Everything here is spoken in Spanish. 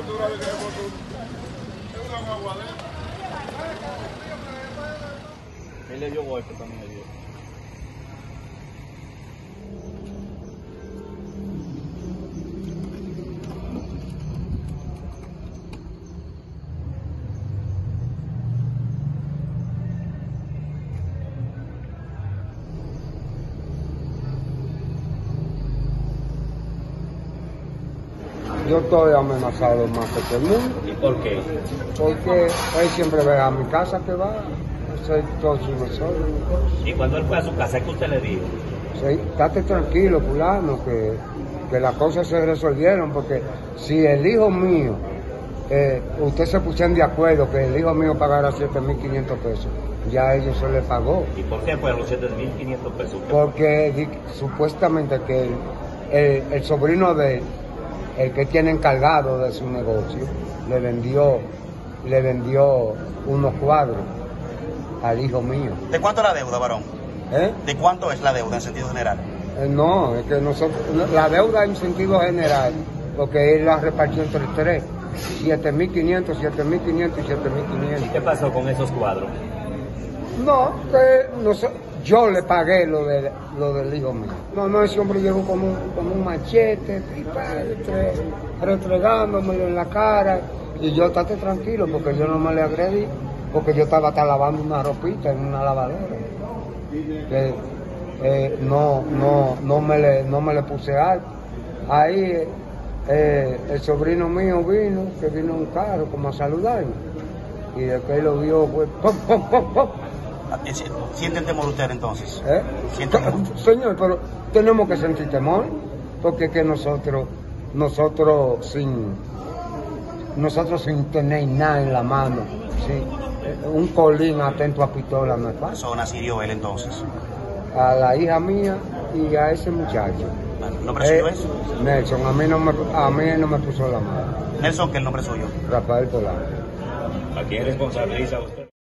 Él le dio golpe también ayer. Yo estoy amenazado más que todo el mundo. ¿Y por qué? Porque él siempre ve a mi casa que va, soy todo su desorden. Y cuando él fue a su casa, ¿qué usted le dijo? Sí, estate tranquilo, fulano, que las cosas se resolvieron, porque si el hijo mío, ustedes se pusieron de acuerdo que el hijo mío pagara 7.500 pesos, ya a ellos se le pagó. ¿Y por qué fueron los 7.500 pesos? Porque supuestamente que el sobrino de él, el que tiene encargado de su negocio, le vendió unos cuadros al hijo mío. ¿De cuánto es la deuda, varón? ¿De cuánto es la deuda en sentido general? No, es que nosotros, la deuda en sentido general, porque él la repartió entre tres, 7.500, 7.500 y 7.500. ¿Y qué pasó con esos cuadros? No, que yo le pagué lo del hijo mío. No, ese hombre llegó como un machete, restregándomelo en la cara, y yo estate tranquilo porque yo no me le agredí, porque yo estaba hasta lavando una ropita en una lavadora. No me le puse algo. Ahí el sobrino mío vino en un carro como a saludarme, y después lo vio, fue ¡pum, pum, pum, pum! ¿Sienten temor usted entonces? Señor, pero tenemos que sentir temor, porque es que nosotros sin tener nada en la mano, ¿sí? Un colín atento a pistola no es fácil. ¿Persona hirió él entonces? A la hija mía y a ese muchacho. ¿El nombre suyo es? Nelson, a mí no me puso la mano. Nelson, ¿qué es el nombre suyo? Rafael Polanco. ¿A quién responsabiliza usted?